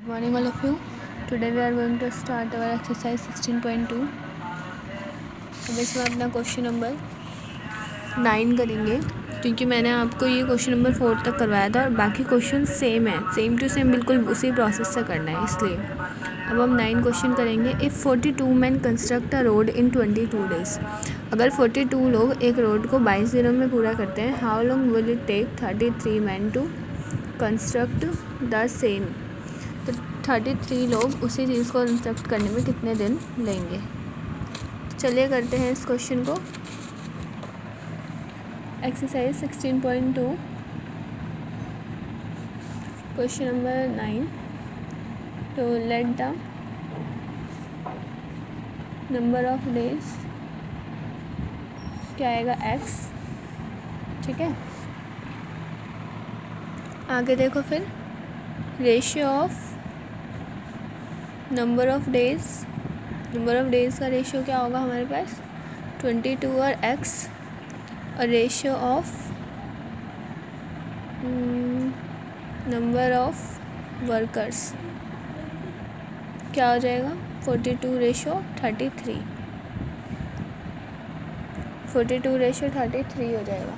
Morning all of you. Today we are going to start our exercise 16.2. अब इसमें अपना question number 9 करेंगे, क्योंकि मैंने आपको ये क्वेश्चन नंबर 4 तक करवाया था और बाकी क्वेश्चन सेम है, सेम टू सेम बिल्कुल उसी प्रोसेस से करना है। इसलिए अब हम 9 क्वेश्चन करेंगे। If 42 man construct a road in 22 days, अगर 42 लोग एक रोड को 22 दिनों में पूरा करते हैं, how long will it take 33 man to construct the same. तो 33 लोग उसी चीज़ को कंस्ट्रक्ट करने में कितने दिन लेंगे। चलिए करते हैं इस क्वेश्चन को। Exercise 16.2 question number 9। तो let the number of days क्या आएगा x, ठीक है। आगे देखो फिर ratio of number of days का रेशियो क्या होगा हमारे पास 22 और x, और ratio of number of workers क्या हो जाएगा 42 रेशियो 33, 42 रेशियो 33 हो जाएगा।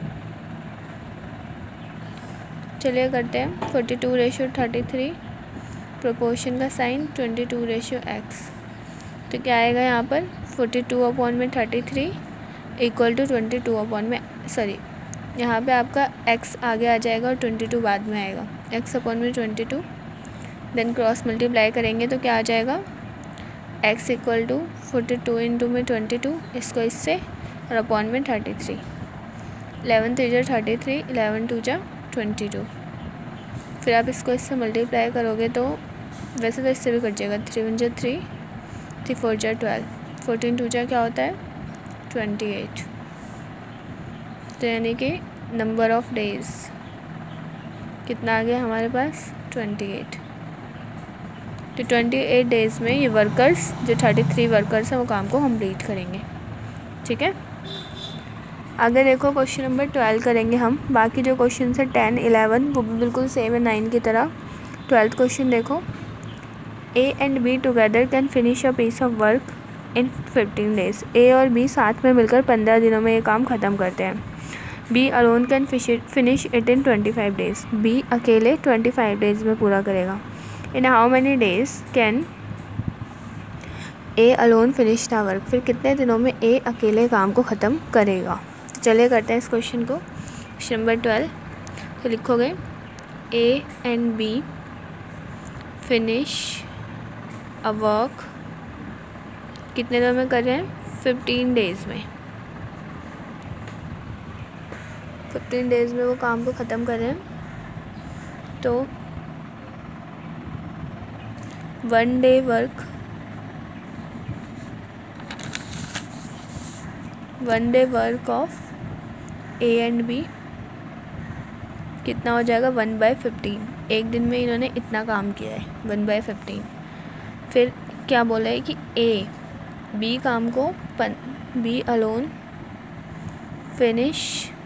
चलिए करते हैं 42 रेशियो 33, प्रोपोर्शन का साइन 22 रेशियो x। तो क्या आएगा यहाँ पर 42 अपॉन में 33 इक्वल टू 22 अपॉन में यहाँ पे आपका x आगे आ जाएगा और 22 बाद में आएगा। x अपॉन में 22, देन क्रॉस मल्टीप्लाई करेंगे तो क्या आ जाएगा x इक्वल टू 42 इंटू में 22, इसको इससे और अपॉन में 33, 11 3 जा 33, 11 2 जा 22। फिर आप इसको इससे मल्टीप्लाई करोगे तो वैसे तो इससे भी कट जाएगा, 3 1 जा 3, 3 4 जा 12, 14 2 जा क्या होता है 28। तो यानी कि नंबर ऑफ डेज़ कितना आ गया हमारे पास 28। तो 28 डेज़ में ये वर्कर्स जो 33 वर्कर्स हैं वो काम को कंप्लीट करेंगे, ठीक है। आगे देखो क्वेश्चन नंबर 12 करेंगे हम। बाकी जो क्वेश्चन है 10 11 वो भी बिल्कुल सेम है 9 की तरह। 12th क्वेश्चन देखो, A and B together can finish a piece of work in 15 days. A और B साथ में मिलकर 15 दिनों में ये काम ख़त्म करते हैं। B alone can finish it in 25 days. B अकेले 25 डेज में पूरा करेगा। In how many days can A alone finish the work. फिर कितने दिनों में A अकेले काम को ख़त्म करेगा। तो चलिए करते हैं इस क्वेश्चन को। क्वेश्चन नंबर 12, तो लिखोगे A and B finish a work कितने दिनों में कर रहे हैं 15 डेज़ में। 15 डेज़ में वो काम को ख़त्म कर रहे हैं। तो 1 day work of A and B कितना हो जाएगा 1/15। एक दिन में इन्होंने इतना काम किया है 1/15। फिर क्या बोला है कि B काम को B alone finish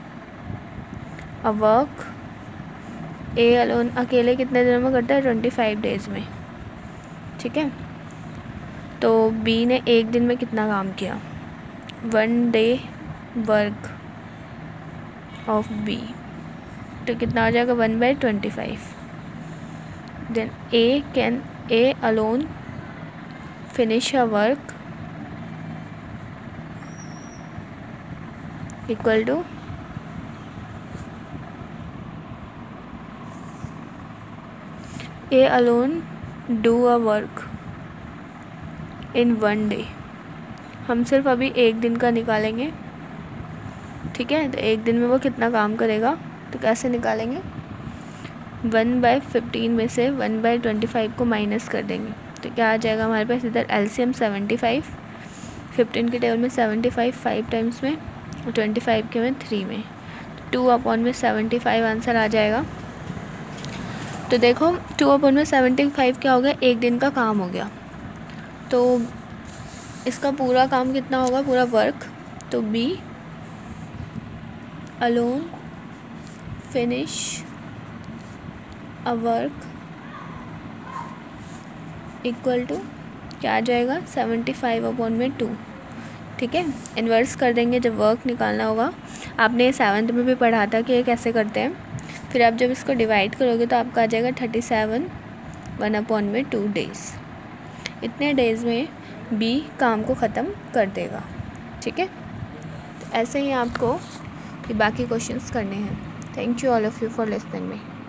a work, A alone अकेले कितने दिनों में करता है 25 डेज़ में, ठीक है। तो B ने एक दिन में कितना काम किया 1 डे वर्क ऑफ B, तो कितना हो जाएगा 1/25। Then A alone finish a work equal to A alone do a work in 1 day. हम सिर्फ अभी एक दिन का निकालेंगे, ठीक है। तो एक दिन में वो कितना काम करेगा, तो कैसे निकालेंगे 1/15 में से 1/25 को माइनस कर देंगे। तो क्या आ जाएगा हमारे पास इधर एलसीएम 75, 15 के टेबल में 75 5 टाइम्स में और 25 के में 3 में, 2 अपॉन में 75 आंसर आ जाएगा। तो देखो 2 अपॉन में 75 क्या हो गया, एक दिन का काम हो गया। तो इसका पूरा काम कितना होगा पूरा वर्क, तो B alone finish a work equal to क्या आ जाएगा 75/2। ठीक है, इन्वर्स कर देंगे जब वर्क निकालना होगा। आपने 7th में भी पढ़ा था कि ये कैसे करते हैं। फिर आप जब इसको डिवाइड करोगे तो आपका आ जाएगा 37 1/2 डेज़। इतने डेज़ में बी काम को ख़त्म कर देगा। ठीक है, तो ऐसे ही आपको बाकी क्वेश्चंस करने हैं। Thank you all of you for listening me.